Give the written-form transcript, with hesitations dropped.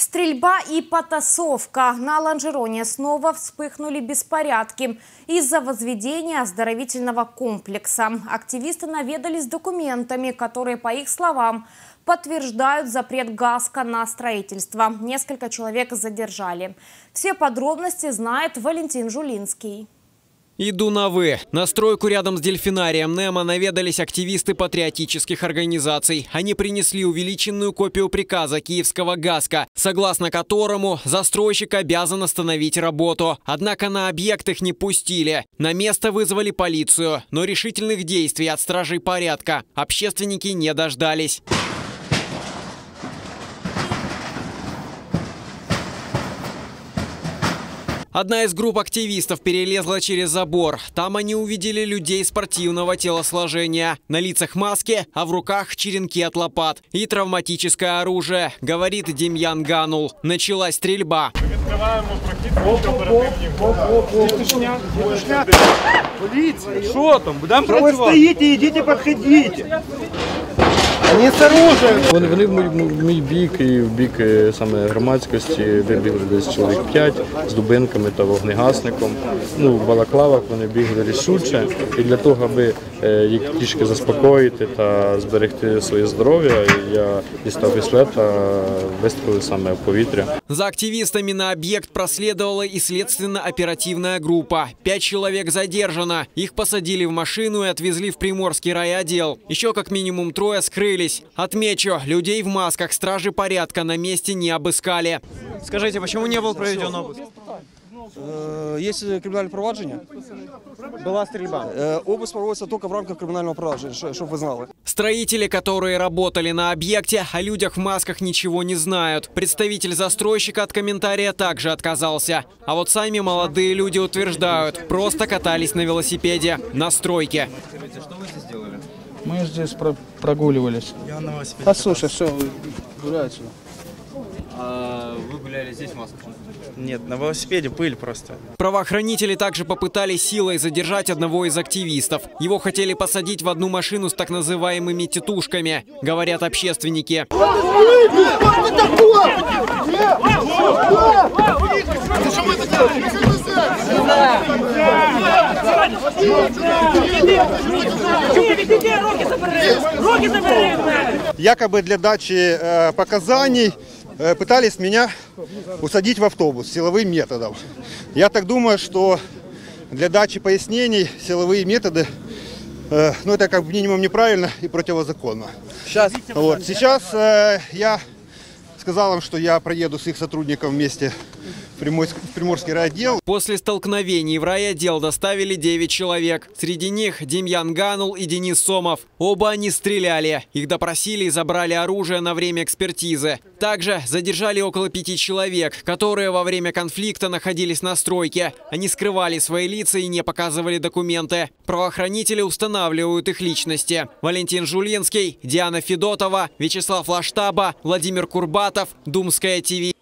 Стрельба и потасовка. На Лонжероне снова вспыхнули беспорядки из-за возведения оздоровительного комплекса. Активисты наведались документами, которые, по их словам, подтверждают запрет ГАСКО на строительство. Несколько человек задержали. Все подробности знает Валентин Жулинский. Иду на «вы». На стройку рядом с дельфинарием Немо наведались активисты патриотических организаций. Они принесли увеличенную копию приказа киевского ГАСКО, согласно которому застройщик обязан остановить работу. Однако на объект их не пустили. На место вызвали полицию, но решительных действий от стражей порядка общественники не дождались. Одна из групп активистов перелезла через забор. Там они увидели людей спортивного телосложения. На лицах маски, а в руках черенки от лопат и травматическое оружие, говорит Демьян Ганул. Началась стрельба. Полиция, что там? Вы стоите, идите, подходите. Вони з оружием. Вони в мій бік і в бік саме громадськості вибігли десь чоловік 5 з дубинками та вогнегасником. Ну, в балаклавах вони бігли рішуче. І для того, аби їх трішки заспокоїти та зберегти своє здоров'я, я дістав пістолет та вистрілив саме в повітря. За активистами на объект проследовала и следственно-оперативная группа. 5 человек задержано. Их посадили в машину и отвезли в Приморский райотдел. Еще как минимум 3 скрылись. Отмечу, людей в масках стражи порядка на месте не обыскали. Скажите, почему не был проведен обыск? Есть криминальное провадження. Была стрельба. Обыск проводится только в рамках криминального провадження, чтобы вы знали. Строители, которые работали на объекте, о людях в масках ничего не знают. Представитель застройщика от комментария также отказался. А вот сами молодые люди утверждают, просто катались на велосипеде на стройке. Скажите, что вы здесь делали? Мы здесь прогуливались. Я на велосипеде. Послушай, все, гуляй отсюда. А вы гуляли здесь в масках? Нет, на велосипеде пыль просто. Правоохранители также попытались силой задержать одного из активистов. Его хотели посадить в одну машину с так называемыми тетушками, говорят общественники. Якобы для дачи показаний пытались меня усадить в автобус силовым методом. Я так думаю, что для дачи пояснений силовые методы, ну, это как минимум неправильно и противозаконно. Сейчас я сказал им, что я проеду с их сотрудником вместе в Приморский райотдел. После столкновений в райотдел доставили 9 человек. Среди них Демьян Ганул и Денис Сомов. Оба они стреляли. Их допросили и забрали оружие на время экспертизы. Также задержали около 5 человек, которые во время конфликта находились на стройке. Они скрывали свои лица и не показывали документы. Правоохранители устанавливают их личности. Валентин Жулинский, Диана Федотова, Вячеслав Лаштаба, Владимир Курбатов, Думская ТВ.